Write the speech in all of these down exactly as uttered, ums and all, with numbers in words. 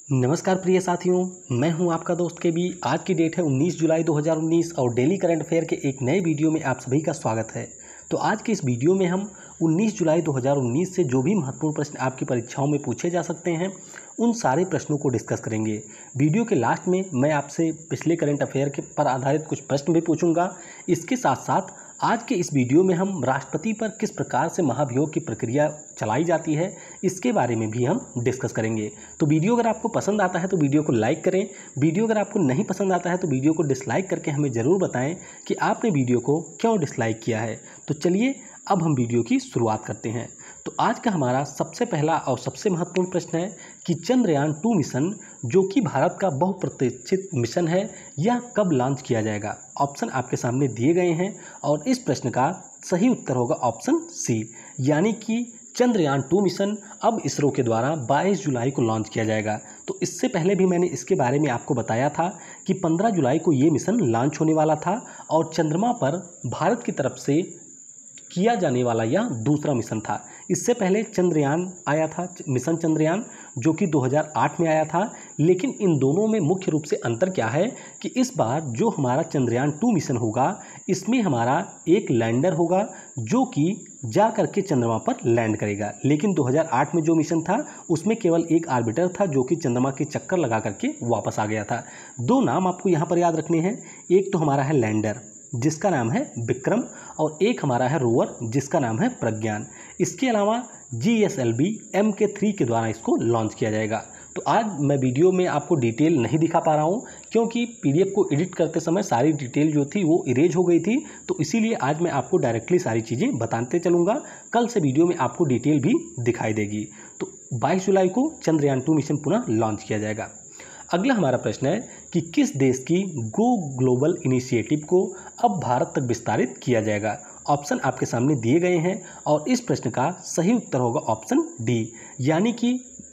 नमस्कार प्रिय साथियों, मैं हूं आपका दोस्त के बी। आज की डेट है उन्नीस जुलाई दो हज़ार उन्नीस और डेली करंट अफेयर के एक नए वीडियो में आप सभी का स्वागत है। तो आज के इस वीडियो में हम उन्नीस जुलाई दो हज़ार उन्नीस से जो भी महत्वपूर्ण प्रश्न आपकी परीक्षाओं में पूछे जा सकते हैं उन सारे प्रश्नों को डिस्कस करेंगे। वीडियो के लास्ट में मैं आपसे पिछले करंट अफेयर के पर आधारित कुछ प्रश्न भी पूछूंगा। इसके साथ साथ आज के इस वीडियो में हम राष्ट्रपति पर किस प्रकार से महाभियोग की प्रक्रिया चलाई जाती है इसके बारे में भी हम डिस्कस करेंगे। तो वीडियो अगर आपको पसंद आता है तो वीडियो को लाइक करें। वीडियो अगर आपको नहीं पसंद आता है तो वीडियो को डिसलाइक करके हमें ज़रूर बताएं कि आपने वीडियो को क्यों डिसलाइक किया है। तो चलिए अब हम वीडियो की शुरुआत करते हैं। तो आज का हमारा सबसे पहला और सबसे महत्वपूर्ण प्रश्न है कि चंद्रयान टू मिशन, जो कि भारत का बहुप्रतीक्षित मिशन है, यह कब लॉन्च किया जाएगा। ऑप्शन आपके सामने दिए गए हैं और इस प्रश्न का सही उत्तर होगा ऑप्शन सी, यानी कि चंद्रयान टू मिशन अब इसरो के द्वारा बाईस जुलाई को लॉन्च किया जाएगा। तो इससे पहले भी मैंने इसके बारे में आपको बताया था कि पंद्रह जुलाई को ये मिशन लॉन्च होने वाला था और चंद्रमा पर भारत की तरफ से किया जाने वाला यह दूसरा मिशन था। इससे पहले चंद्रयान आया था, मिशन चंद्रयान, जो कि दो हज़ार आठ में आया था। लेकिन इन दोनों में मुख्य रूप से अंतर क्या है कि इस बार जो हमारा चंद्रयान टू मिशन होगा इसमें हमारा एक लैंडर होगा जो कि जा करके चंद्रमा पर लैंड करेगा। लेकिन दो हज़ार आठ में जो मिशन था उसमें केवल एक आर्बिटर था जो कि चंद्रमा के चक्कर लगा करके वापस आ गया था। दो नाम आपको यहाँ पर याद रखने हैं, एक तो हमारा है लैंडर जिसका नाम है विक्रम और एक हमारा है रोवर जिसका नाम है प्रज्ञान। इसके अलावा G S L V M K three के द्वारा इसको लॉन्च किया जाएगा। तो आज मैं वीडियो में आपको डिटेल नहीं दिखा पा रहा हूँ क्योंकि पीडीएफ को एडिट करते समय सारी डिटेल जो थी वो इरेज हो गई थी। तो इसीलिए आज मैं आपको डायरेक्टली सारी चीज़ें बताते चलूँगा। कल से वीडियो में आपको डिटेल भी दिखाई देगी। तो बाईस जुलाई को चंद्रयान टू मिशन पुनः लॉन्च किया जाएगा। अगला हमारा प्रश्न है कि किस देश की गो ग्लोबल इनिशिएटिव को अब भारत तक विस्तारित किया जाएगा। ऑप्शन आपके सामने दिए गए हैं और इस प्रश्न का सही उत्तर होगा ऑप्शन डी, यानी कि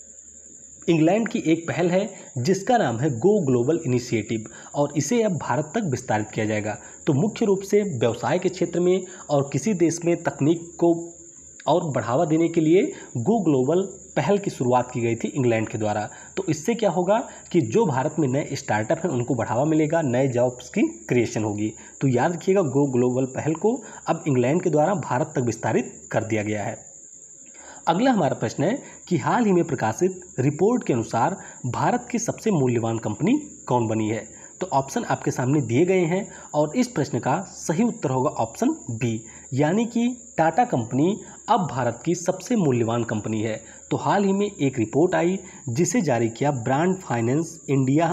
इंग्लैंड की एक पहल है जिसका नाम है गो ग्लोबल इनिशिएटिव और इसे अब भारत तक विस्तारित किया जाएगा। तो मुख्य रूप से व्यवसाय के क्षेत्र में और किसी देश में तकनीक को और बढ़ावा देने के लिए गो ग्लोबल पहल की शुरुआत की गई थी इंग्लैंड के द्वारा। तो इससे क्या होगा कि जो भारत में नए स्टार्टअप हैं उनको बढ़ावा मिलेगा, नए जॉब्स की क्रिएशन होगी। तो याद रखिएगा, गो ग्लोबल पहल को अब इंग्लैंड के द्वारा भारत तक विस्तारित कर दिया गया है। अगला हमारा प्रश्न है कि हाल ही में प्रकाशित रिपोर्ट के अनुसार भारत की सबसे मूल्यवान कंपनी कौन बनी है। तो ऑप्शन आपके सामने दिए गए हैं और इस प्रश्न का सही उत्तर होगा ऑप्शन बी, यानी कि टाटा कंपनी अब भारत की सबसे मूल्यवान कंपनी है। तो हाल ही में एक रिपोर्ट आई जिसे जारी किया Brand Finance India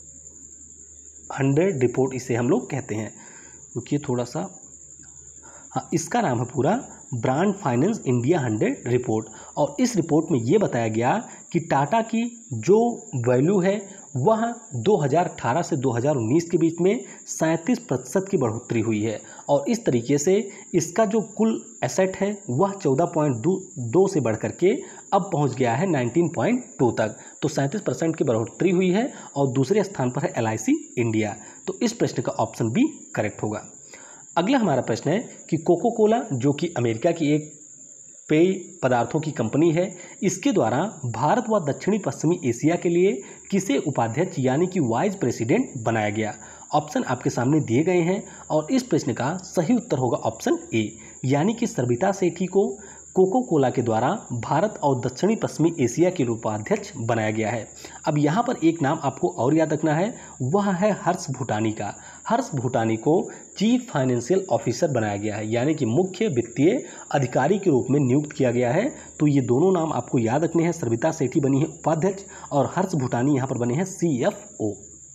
hundred report, इसे हम लोग कहते हैं। रुकिए थोड़ा सा, हाँ, इसका नाम है पूरा Brand Finance India hundred report. और इस रिपोर्ट में ये बताया गया कि टाटा की जो वैल्यू है वह दो हज़ार अठारह से दो हज़ार उन्नीस के बीच में सैंतीस प्रतिशत की बढ़ोतरी हुई है और इस तरीके से इसका जो कुल एसेट है वह चौदह पॉइंट दो से बढ़ करके अब पहुंच गया है उन्नीस पॉइंट दो तक। तो सैंतीस परसेंट की बढ़ोतरी हुई है और दूसरे स्थान पर है एल आई सी इंडिया। तो इस प्रश्न का ऑप्शन बी करेक्ट होगा। अगला हमारा प्रश्न है कि कोको कोला, जो कि अमेरिका की एक पेय पदार्थों की कंपनी है, इसके द्वारा भारत व दक्षिणी पश्चिमी एशिया के लिए किसे उपाध्यक्ष यानी कि वाइस प्रेसिडेंट बनाया गया। ऑप्शन आपके सामने दिए गए हैं और इस प्रश्न का सही उत्तर होगा ऑप्शन ए, यानी कि सरिता सेठी को कोको कोला के द्वारा भारत और दक्षिणी पश्चिमी एशिया के उपाध्यक्ष बनाया गया है। अब यहाँ पर एक नाम आपको और याद रखना है, वह है हर्ष भूटानी का। हर्ष भूटानी को चीफ फाइनेंशियल ऑफिसर बनाया गया है, यानी कि मुख्य वित्तीय अधिकारी के रूप में नियुक्त किया गया है। तो ये दोनों नाम आपको याद रखने हैं, सरिता सेठी बनी है उपाध्यक्ष और हर्ष भूटानी यहाँ पर बने हैं सी एफ ओ।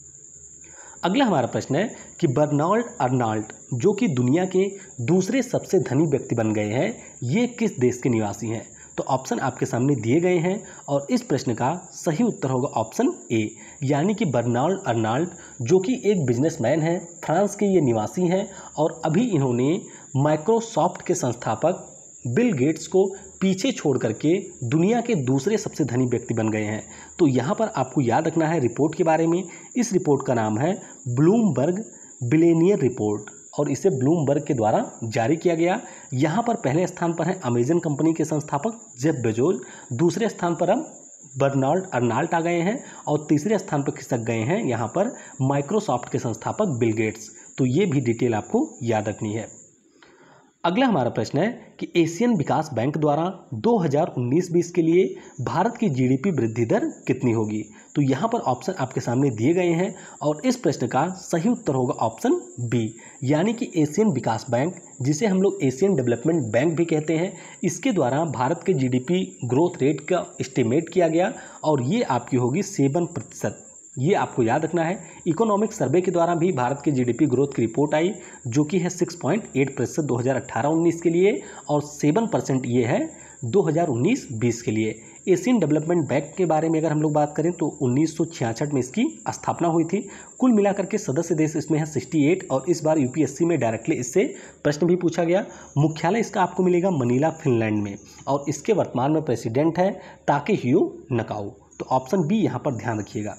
अगला हमारा प्रश्न है कि बर्नाल्ड अर्नाल्ड, जो कि दुनिया के दूसरे सबसे धनी व्यक्ति बन गए हैं, ये किस देश के निवासी हैं। तो ऑप्शन आपके सामने दिए गए हैं और इस प्रश्न का सही उत्तर होगा ऑप्शन ए, यानी कि बर्नाल्ड अर्नाल्ड, जो कि एक बिजनेसमैन है, फ्रांस के ये निवासी हैं और अभी इन्होंने माइक्रोसॉफ्ट के संस्थापक बिल गेट्स को पीछे छोड़ करके दुनिया के दूसरे सबसे धनी व्यक्ति बन गए हैं। तो यहाँ पर आपको याद रखना है रिपोर्ट के बारे में। इस रिपोर्ट का नाम है ब्लूमबर्ग बिलियनियर रिपोर्ट और इसे ब्लूमबर्ग के द्वारा जारी किया गया। यहाँ पर पहले स्थान पर है अमेजन कंपनी के संस्थापक जेफ बेजोस, दूसरे स्थान पर अब बर्नाल्ड अर्नाल्ट आ गए हैं और तीसरे स्थान पर खिसक गए हैं यहाँ पर माइक्रोसॉफ्ट के संस्थापक बिल गेट्स। तो ये भी डिटेल आपको याद रखनी है। अगला हमारा प्रश्न है कि एशियन विकास बैंक द्वारा दो हज़ार उन्नीस बीस के लिए भारत की जीडीपी वृद्धि दर कितनी होगी। तो यहाँ पर ऑप्शन आपके सामने दिए गए हैं और इस प्रश्न का सही उत्तर होगा ऑप्शन बी, यानी कि एशियन विकास बैंक, जिसे हम लोग एशियन डेवलपमेंट बैंक भी कहते हैं, इसके द्वारा भारत के जीडीपी ग्रोथ रेट का एस्टिमेट किया गया और ये आपकी होगी सेवन प्रतिशत। ये आपको याद रखना है। इकोनॉमिक सर्वे के द्वारा भी भारत के जीडीपी ग्रोथ की रिपोर्ट आई जो कि है छह पॉइंट आठ प्रतिशत दो हज़ार अठारह उन्नीस के लिए और सात परसेंट ये है दो हज़ार उन्नीस बीस के लिए। एशियन डेवलपमेंट बैंक के बारे में अगर हम लोग बात करें तो उन्नीस सौ छियासठ में इसकी स्थापना हुई थी। कुल मिलाकर के सदस्य देश इसमें है अड़सठ और इस बार यूपीएससी में डायरेक्टली इससे प्रश्न भी पूछा गया। मुख्यालय इसका आपको मिलेगा मनीला, फिनलैंड में और इसके वर्तमान में प्रेसिडेंट है ताकेहियो नकाओ। तो ऑप्शन बी यहाँ पर ध्यान रखिएगा।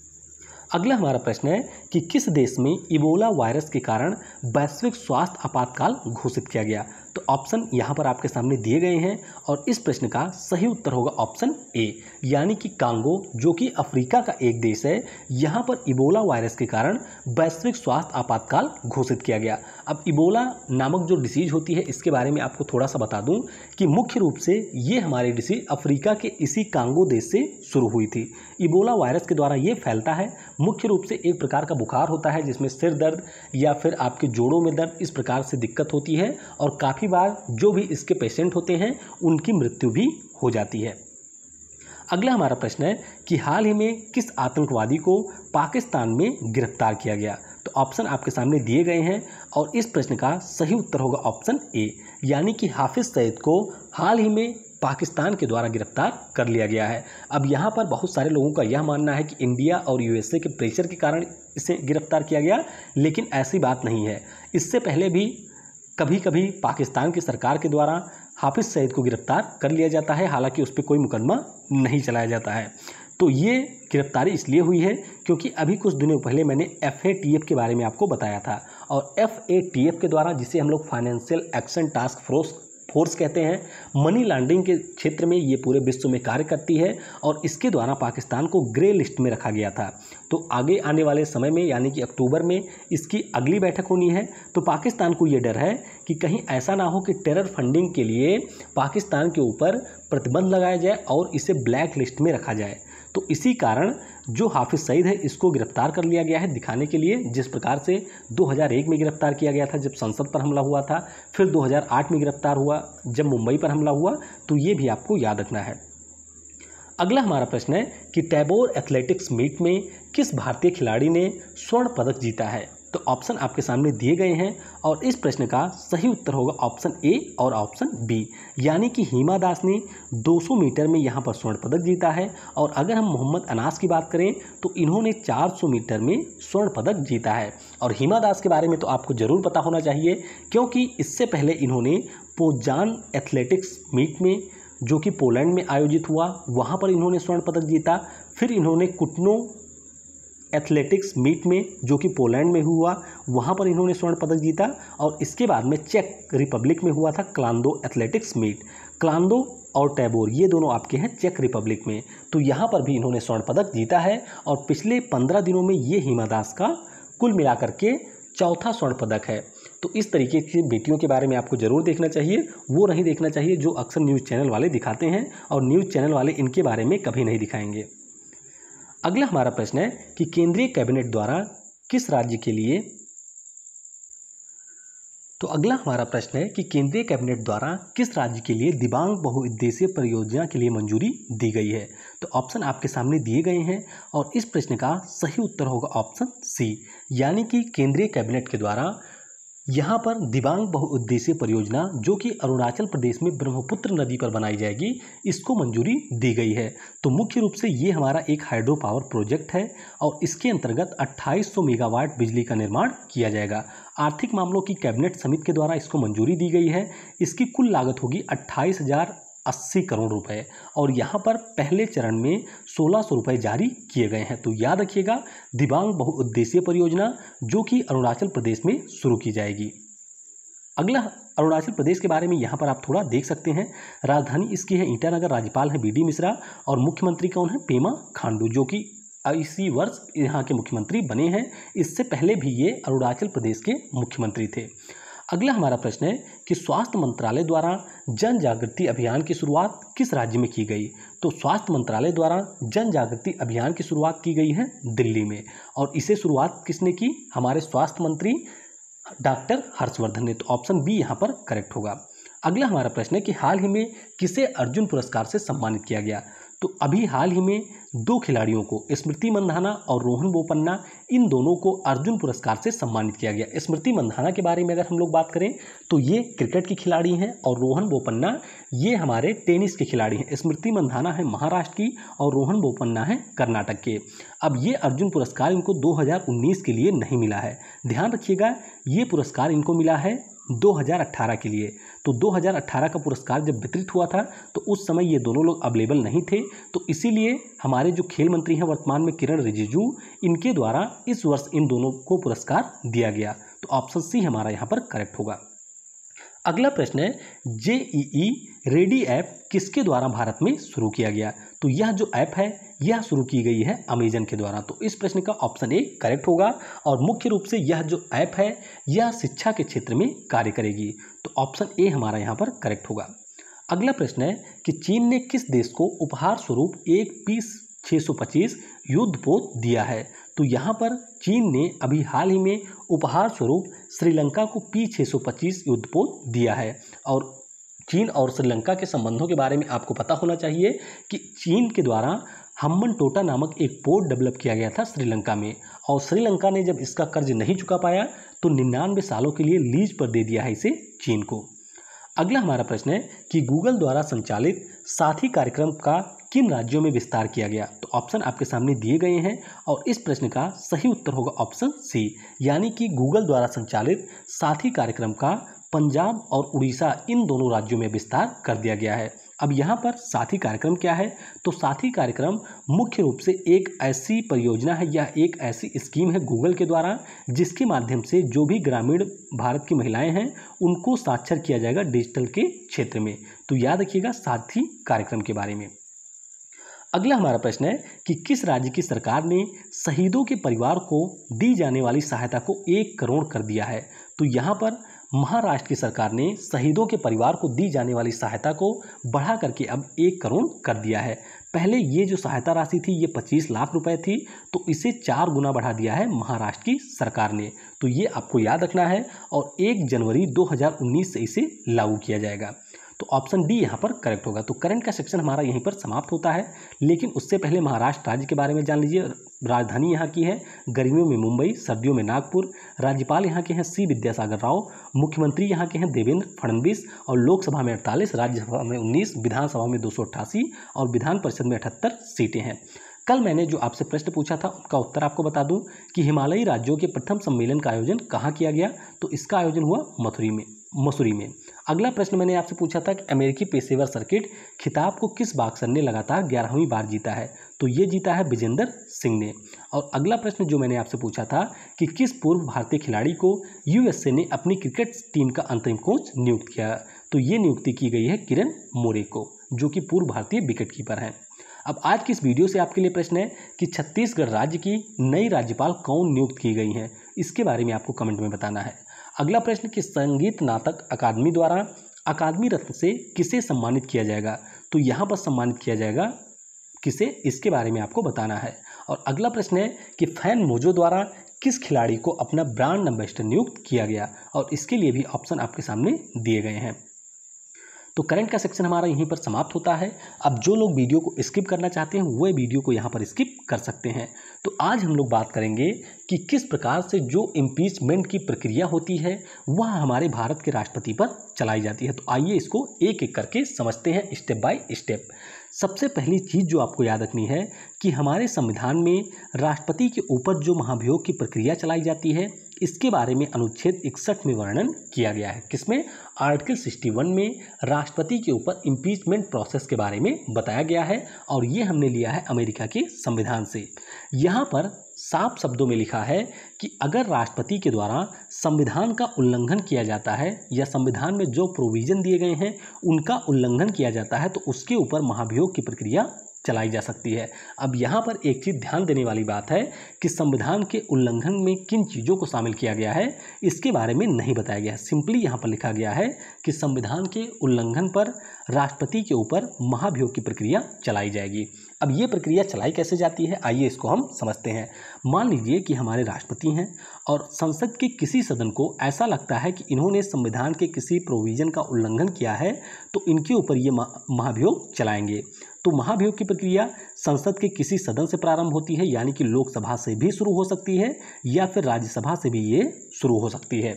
अगला हमारा प्रश्न है कि किस देश में इबोला वायरस के कारण वैश्विक स्वास्थ्य आपातकाल घोषित किया गया। तो ऑप्शन यहाँ पर आपके सामने दिए गए हैं और इस प्रश्न का सही उत्तर होगा ऑप्शन ए, यानी कि कांगो, जो कि अफ्रीका का एक देश है। यहाँ पर इबोला वायरस के कारण वैश्विक स्वास्थ्य आपातकाल घोषित किया गया। अब इबोला नामक जो डिसीज होती है इसके बारे में आपको थोड़ा सा बता दूं कि मुख्य रूप से ये हमारी डिसीज अफ्रीका के इसी कांगो देश से शुरू हुई थी। इबोला वायरस के द्वारा ये फैलता है, मुख्य रूप से एक प्रकार का बुखार होता है जिसमें सिर दर्द या फिर आपके जोड़ों में दर्द इस प्रकार से दिक्कत होती है और काफ़ी बार जो भी इसके पेशेंट होते हैं उनकी मृत्यु भी हो जाती है। अगला हमारा प्रश्न है कि हाल ही में किस आतंकवादी को पाकिस्तान में गिरफ्तार किया गया। तो ऑप्शन आपके सामने दिए गए हैं और इस प्रश्न का सही उत्तर होगा ऑप्शन ए, यानी कि हाफिज सईद को हाल ही में पाकिस्तान के द्वारा गिरफ्तार कर लिया गया है। अब यहाँ पर बहुत सारे लोगों का यह मानना है कि इंडिया और यूएसए के प्रेशर के कारण इसे गिरफ्तार किया गया, लेकिन ऐसी बात नहीं है। इससे पहले भी कभी कभी पाकिस्तान की सरकार के द्वारा हाफिज सईद को गिरफ्तार कर लिया जाता है, हालांकि उस पर कोई मुकदमा नहीं चलाया जाता है। तो ये गिरफ्तारी इसलिए हुई है क्योंकि अभी कुछ दिनों पहले मैंने एफ ए टी एफ के बारे में आपको बताया था और एफ ए टी एफ के द्वारा, जिसे हम लोग financial action task force force कहते हैं, मनी लॉन्ड्रिंग के क्षेत्र में ये पूरे विश्व में कार्य करती है और इसके द्वारा पाकिस्तान को ग्रे लिस्ट में रखा गया था। तो आगे आने वाले समय में यानी कि अक्टूबर में इसकी अगली बैठक होनी है। तो पाकिस्तान को ये डर है कि कहीं ऐसा ना हो कि टेरर फंडिंग के लिए पाकिस्तान के ऊपर प्रतिबंध लगाया जाए और इसे ब्लैक लिस्ट में रखा जाए। तो इसी कारण जो हाफिज सईद है इसको गिरफ्तार कर लिया गया है, दिखाने के लिए जिस प्रकार से दो हज़ार एक में गिरफ्तार किया गया था जब संसद पर हमला हुआ था, फिर दो हज़ार आठ में गिरफ्तार हुआ जब मुंबई पर हमला हुआ। तो ये भी आपको याद रखना है। अगला हमारा प्रश्न है कि टैबोर एथलेटिक्स मीट में किस भारतीय खिलाड़ी ने स्वर्ण पदक जीता है। तो ऑप्शन आपके सामने दिए गए हैं और इस प्रश्न का सही उत्तर होगा ऑप्शन ए और ऑप्शन बी, यानी कि हिमा दास ने दो सौ मीटर में यहाँ पर स्वर्ण पदक जीता है। और अगर हम मोहम्मद अनास की बात करें तो इन्होंने चार सौ मीटर में स्वर्ण पदक जीता है। और हिमा दास के बारे में तो आपको ज़रूर पता होना चाहिए क्योंकि इससे पहले इन्होंने पोजान एथलेटिक्स मीट में, जो कि पोलैंड में आयोजित हुआ, वहाँ पर इन्होंने स्वर्ण पदक जीता। फिर इन्होंने कुटनो एथलेटिक्स मीट में, जो कि पोलैंड में हुआ, वहाँ पर इन्होंने स्वर्ण पदक जीता। और इसके बाद में चेक रिपब्लिक में हुआ था क्लांदो एथलेटिक्स मीट। क्लांदो और टैबोर ये दोनों आपके हैं चेक रिपब्लिक में। तो यहाँ पर भी इन्होंने स्वर्ण पदक जीता है और पिछले पंद्रह दिनों में ये हिमा दास का कुल मिलाकर के चौथा स्वर्ण पदक है। तो इस तरीके की बेटियों के बारे में आपको ज़रूर देखना चाहिए, वो नहीं देखना चाहिए जो अक्सर न्यूज़ चैनल वाले दिखाते हैं और न्यूज़ चैनल वाले इनके बारे में कभी नहीं दिखाएंगे। अगला हमारा प्रश्न है कि केंद्रीय कैबिनेट द्वारा किस राज्य के लिए तो अगला हमारा प्रश्न है कि केंद्रीय कैबिनेट द्वारा किस राज्य के लिए दिबांग बहुउद्देशीय परियोजना के लिए मंजूरी दी गई है। तो ऑप्शन आपके सामने दिए गए हैं और इस प्रश्न का सही उत्तर होगा ऑप्शन सी, यानी कि केंद्रीय कैबिनेट के द्वारा यहाँ पर दिबांग बहुउद्देशीय परियोजना, जो कि अरुणाचल प्रदेश में ब्रह्मपुत्र नदी पर बनाई जाएगी, इसको मंजूरी दी गई है। तो मुख्य रूप से ये हमारा एक हाइड्रो पावर प्रोजेक्ट है और इसके अंतर्गत अट्ठाईस सौ मेगावाट बिजली का निर्माण किया जाएगा। आर्थिक मामलों की कैबिनेट समिति के द्वारा इसको मंजूरी दी गई है। इसकी कुल लागत होगी अट्ठाईस हज़ार अस्सी करोड़ रुपए और यहाँ पर पहले चरण में सोलह सौ रुपये जारी किए गए हैं। तो याद रखिएगा, दिबांग बहुउद्देशीय परियोजना जो कि अरुणाचल प्रदेश में शुरू की जाएगी। अगला अरुणाचल प्रदेश के बारे में यहाँ पर आप थोड़ा देख सकते हैं। राजधानी इसकी है ईटानगर, राज्यपाल है बी डी मिश्रा और मुख्यमंत्री कौन है, पेमा खांडू, जो कि इसी वर्ष यहाँ के मुख्यमंत्री बने हैं। इससे पहले भी ये अरुणाचल प्रदेश के मुख्यमंत्री थे। अगला हमारा प्रश्न है कि स्वास्थ्य मंत्रालय द्वारा जन जागृति अभियान की शुरुआत किस राज्य में की गई। तो स्वास्थ्य मंत्रालय द्वारा जन जागृति अभियान की शुरुआत की गई है दिल्ली में, और इसे शुरुआत किसने की, हमारे स्वास्थ्य मंत्री डॉक्टर हर्षवर्धन ने। तो ऑप्शन बी यहाँ पर करेक्ट होगा। अगला हमारा प्रश्न है कि हाल ही में किसे अर्जुन पुरस्कार से सम्मानित किया गया। तो अभी हाल ही में दो खिलाड़ियों को, स्मृति मंधाना और रोहन बोपन्ना, इन दोनों को अर्जुन पुरस्कार से सम्मानित किया गया। स्मृति मंधाना के बारे में अगर हम लोग बात करें तो ये क्रिकेट की खिलाड़ी हैं और रोहन बोपन्ना ये हमारे टेनिस के खिलाड़ी हैं। स्मृति मंधाना है महाराष्ट्र की और रोहन बोपन्ना है कर्नाटक के। अब ये अर्जुन पुरस्कार इनको दो हज़ार उन्नीस के लिए नहीं मिला है, ध्यान रखिएगा। ये पुरस्कार इनको मिला है दो हज़ार अठारह के लिए। तो दो हज़ार अठारह का पुरस्कार जब वितरित हुआ था तो उस समय ये दोनों लोग अवेलेबल नहीं थे, तो इसीलिए हमारे जो खेल मंत्री हैं वर्तमान में किरण रिजिजू, इनके द्वारा इस वर्ष इन दोनों को पुरस्कार दिया गया। तो ऑप्शन सी हमारा यहाँ पर करेक्ट होगा। अगला प्रश्न है जेईई रेडी ऐप किसके द्वारा भारत में शुरू किया गया। तो यह जो ऐप है यह शुरू की गई है अमेजन के द्वारा। तो इस प्रश्न का ऑप्शन ए करेक्ट होगा। और मुख्य रूप से यह जो ऐप है यह शिक्षा के क्षेत्र में कार्य करेगी। तो ऑप्शन ए हमारा यहाँ पर करेक्ट होगा। अगला प्रश्न है कि चीन ने किस देश को उपहार स्वरूप एक पीस छह सौ पच्चीस युद्धपोत दिया है। तो यहाँ पर चीन ने अभी हाल ही में उपहार स्वरूप श्रीलंका को पी छह सौ पच्चीस युद्धपोत दिया है। और चीन और श्रीलंका के संबंधों के बारे में आपको पता होना चाहिए कि चीन के द्वारा हम्बन टोटा नामक एक पोर्ट डेवलप किया गया था श्रीलंका में, और श्रीलंका ने जब इसका कर्ज नहीं चुका पाया तो निन्यानवे सालों के लिए लीज पर दे दिया है इसे चीन को। अगला हमारा प्रश्न है कि गूगल द्वारा संचालित साथी कार्यक्रम का किन राज्यों में विस्तार किया गया। तो ऑप्शन आपके सामने दिए गए हैं और इस प्रश्न का सही उत्तर होगा ऑप्शन सी, यानी कि गूगल द्वारा संचालित साथी कार्यक्रम का पंजाब और उड़ीसा इन दोनों राज्यों में विस्तार कर दिया गया है। अब यहाँ पर साथी कार्यक्रम क्या है, तो साथी कार्यक्रम मुख्य रूप से एक ऐसी परियोजना है या एक ऐसी स्कीम है गूगल के द्वारा जिसके माध्यम से जो भी ग्रामीण भारत की महिलाएं हैं उनको साक्षर किया जाएगा डिजिटल के क्षेत्र में। तो याद रखिएगा साथी कार्यक्रम के बारे में। अगला हमारा प्रश्न है कि किस राज्य की सरकार ने शहीदों के परिवार को दी जाने वाली सहायता को एक करोड़ कर दिया है। तो यहाँ पर महाराष्ट्र की सरकार ने शहीदों के परिवार को दी जाने वाली सहायता को बढ़ा करके अब एक करोड़ कर दिया है। पहले ये जो सहायता राशि थी ये पच्चीस लाख रुपए थी, तो इसे चार गुना बढ़ा दिया है महाराष्ट्र की सरकार ने। तो ये आपको याद रखना है और एक जनवरी दो हज़ार उन्नीस से इसे लागू किया जाएगा। तो ऑप्शन डी यहाँ पर करेक्ट होगा। तो करंट का सेक्शन हमारा यहीं पर समाप्त होता है, लेकिन उससे पहले महाराष्ट्र राज्य के बारे में जान लीजिए। राजधानी यहाँ की है गर्मियों में मुंबई, सर्दियों में नागपुर। राज्यपाल यहाँ के हैं सी विद्यासागर राव। मुख्यमंत्री यहाँ के हैं देवेंद्र फडणवीस। और लोकसभा में अड़तालीस, राज्यसभा में उन्नीस, विधानसभा में दो सौ अट्ठासी और विधान परिषद में अठहत्तर सीटें हैं। कल मैंने जो आपसे प्रश्न पूछा था उनका उत्तर आपको बता दूं कि हिमालयी राज्यों के प्रथम सम्मेलन का आयोजन कहाँ किया गया। तो इसका आयोजन हुआ मथुरी में मसूरी में। अगला प्रश्न मैंने आपसे पूछा था कि अमेरिकी पेशेवर सर्किट खिताब को किस बॉक्सर ने लगातार ग्यारहवीं बार जीता है। तो ये जीता है विजेंदर सिंह ने। और अगला प्रश्न जो मैंने आपसे पूछा था कि किस पूर्व भारतीय खिलाड़ी को यूएसए ने अपनी क्रिकेट टीम का अंतरिम कोच नियुक्त किया। तो ये नियुक्ति की गई है किरण मोरे को, जो कि पूर्व भारतीय विकेट कीपर हैं। अब आज की इस वीडियो से आपके लिए प्रश्न है कि छत्तीसगढ़ राज्य की नई राज्यपाल कौन नियुक्त की गई हैं, इसके बारे में आपको कमेंट में बताना है। अगला प्रश्न कि संगीत नाटक अकादमी द्वारा अकादमी रत्न से किसे सम्मानित किया जाएगा। तो यहाँ पर सम्मानित किया जाएगा किसे, इसके बारे में आपको बताना है। और अगला प्रश्न है कि फैन मोजो द्वारा किस खिलाड़ी को अपना ब्रांड एम्बेसडर नियुक्त किया गया, और इसके लिए भी ऑप्शन आपके सामने दिए गए हैं। तो करंट का सेक्शन हमारा यहीं पर समाप्त होता है। अब जो लोग वीडियो को स्किप करना चाहते हैं वह वीडियो को यहाँ पर स्किप कर सकते हैं। तो आज हम लोग बात करेंगे कि किस प्रकार से जो इम्पीचमेंट की प्रक्रिया होती है वह हमारे भारत के राष्ट्रपति पर चलाई जाती है। तो आइए इसको एक एक करके समझते हैं स्टेप बाय स्टेप। सबसे पहली चीज़ जो आपको याद रखनी है कि हमारे संविधान में राष्ट्रपति के ऊपर जो महाभियोग की प्रक्रिया चलाई जाती है इसके बारे में अनुच्छेद इकसठ में वर्णन किया गया है। किसमें? आर्टिकल इकसठ में राष्ट्रपति के ऊपर इम्पीचमेंट प्रोसेस के बारे में बताया गया है और ये हमने लिया है अमेरिका के संविधान से। यहाँ पर साफ शब्दों में लिखा है कि अगर राष्ट्रपति के द्वारा संविधान का उल्लंघन किया जाता है या संविधान में जो प्रोविज़न दिए गए हैं उनका उल्लंघन किया जाता है तो उसके ऊपर महाभियोग की प्रक्रिया चलाई जा सकती है। अब यहाँ पर एक चीज़ ध्यान देने वाली बात है कि संविधान के उल्लंघन में किन चीज़ों को शामिल किया गया है इसके बारे में नहीं बताया गया है। सिंपली यहाँ पर लिखा गया है कि संविधान के उल्लंघन पर राष्ट्रपति के ऊपर महाभियोग की प्रक्रिया चलाई जाएगी। अब ये प्रक्रिया चलाई कैसे जाती है, आइए इसको हम समझते हैं। मान लीजिए कि हमारे राष्ट्रपति हैं और संसद के किसी सदन को ऐसा लगता है कि इन्होंने संविधान के किसी प्रोविज़न का उल्लंघन किया है तो इनके ऊपर ये महाभियोग चलाएंगे। तो महाभियोग की प्रक्रिया संसद के किसी सदन से प्रारंभ होती है, यानी कि लोकसभा से भी शुरू हो सकती है या फिर राज्यसभा से भी ये शुरू हो सकती है।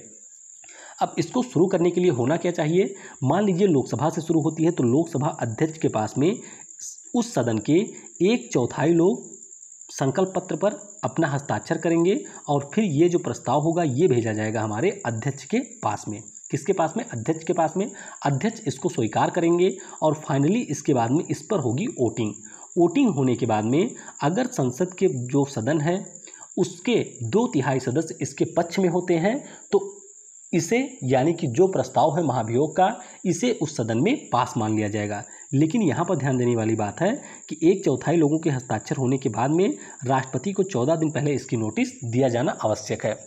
अब इसको शुरू करने के लिए होना क्या चाहिए, मान लीजिए लोकसभा से शुरू होती है तो लोकसभा अध्यक्ष के पास में उस सदन के एक चौथाई लोग संकल्प पत्र पर अपना हस्ताक्षर करेंगे और फिर ये जो प्रस्ताव होगा ये भेजा जाएगा हमारे अध्यक्ष के पास में। किसके पास में, अध्यक्ष के पास में। अध्यक्ष इसको स्वीकार करेंगे और फाइनली इसके बाद में इस पर होगी वोटिंग। वोटिंग होने के बाद में अगर संसद के जो सदन है उसके दो तिहाई सदस्य इसके पक्ष में होते हैं तो इसे, यानी कि जो प्रस्ताव है महाभियोग का, इसे उस सदन में पास मान लिया जाएगा। लेकिन यहाँ पर ध्यान देने वाली बात है कि एक चौथाई लोगों के हस्ताक्षर होने के बाद में राष्ट्रपति को चौदह दिन पहले इसकी नोटिस दिया जाना आवश्यक है,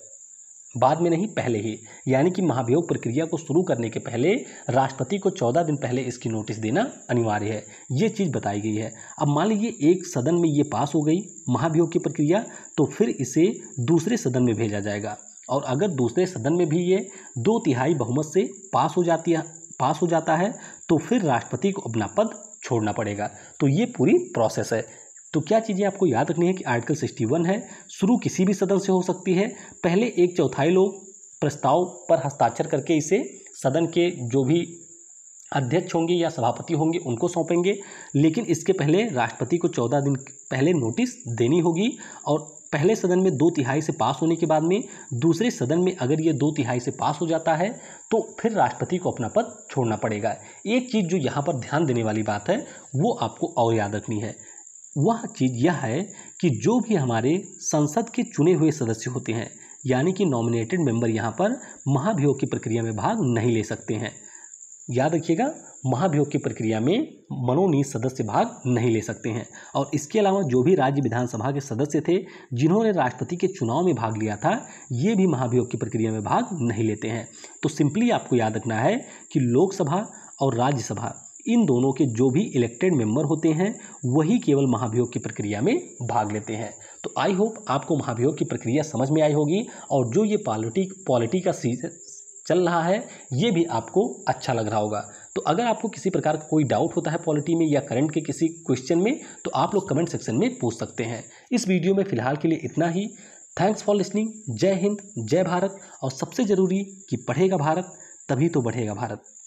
बाद में नहीं, पहले ही। यानी कि महाभियोग प्रक्रिया को शुरू करने के पहले राष्ट्रपति को चौदह दिन पहले इसकी नोटिस देना अनिवार्य है, ये चीज़ बताई गई है। अब मान लीजिए एक सदन में ये पास हो गई महाभियोग की प्रक्रिया तो फिर इसे दूसरे सदन में भेजा जाएगा और अगर दूसरे सदन में भी ये दो तिहाई बहुमत से पास हो जाती है पास हो जाता है तो फिर राष्ट्रपति को अपना पद छोड़ना पड़ेगा। तो ये पूरी प्रोसेस है। तो क्या चीज़ें आपको याद रखनी है कि आर्टिकल इकसठ है, शुरू किसी भी सदन से हो सकती है। पहले एक चौथाई लोग प्रस्ताव पर हस्ताक्षर करके इसे सदन के जो भी अध्यक्ष होंगे या सभापति होंगे उनको सौंपेंगे, लेकिन इसके पहले राष्ट्रपति को चौदह दिन पहले नोटिस देनी होगी और पहले सदन में दो तिहाई से पास होने के बाद में दूसरे सदन में अगर ये दो तिहाई से पास हो जाता है तो फिर राष्ट्रपति को अपना पद छोड़ना पड़ेगा। एक चीज़ जो यहाँ पर ध्यान देने वाली बात है वो आपको और याद रखनी है, वह चीज़ यह है कि जो भी हमारे संसद के चुने हुए सदस्य होते हैं, यानी कि नॉमिनेटेड मेंबर, यहाँ पर महाभियोग की प्रक्रिया में भाग नहीं ले सकते हैं। याद रखिएगा, महाभियोग की प्रक्रिया में मनोनीत सदस्य भाग नहीं ले सकते हैं। और इसके अलावा जो भी राज्य विधानसभा के सदस्य थे जिन्होंने राष्ट्रपति के चुनाव में भाग लिया था, ये भी महाभियोग की प्रक्रिया में भाग नहीं लेते हैं। तो सिंपली आपको याद रखना है कि लोकसभा और राज्यसभा इन दोनों के जो भी इलेक्टेड मेंबर होते हैं वही केवल महाभियोग की प्रक्रिया में भाग लेते हैं। तो आई होप आपको महाभियोग की प्रक्रिया समझ में आई होगी और जो ये पॉलिटी पॉलिटी का सीजन चल रहा है ये भी आपको अच्छा लग रहा होगा। तो अगर आपको किसी प्रकार का कोई डाउट होता है पॉलिटी में या करंट के किसी क्वेश्चन में तो आप लोग कमेंट सेक्शन में पूछ सकते हैं। इस वीडियो में फिलहाल के लिए इतना ही। Thanks for listening. जय हिंद, जय भारत और सबसे ज़रूरी कि पढ़ेगा भारत तभी तो बढ़ेगा भारत।